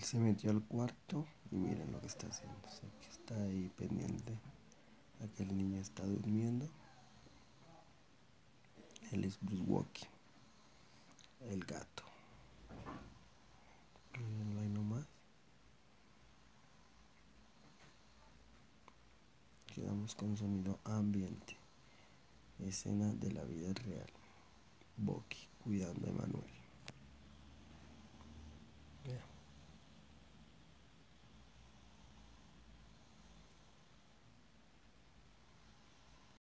Él se metió al cuarto y miren lo que está haciendo. O sea, que está ahí pendiente a que el niño está durmiendo. Él es Bruce Walkie, el gato. Mírenlo ahí nomás. Quedamos con sonido ambiente. Escena de la vida real. Bucky cuidando a Emanuel.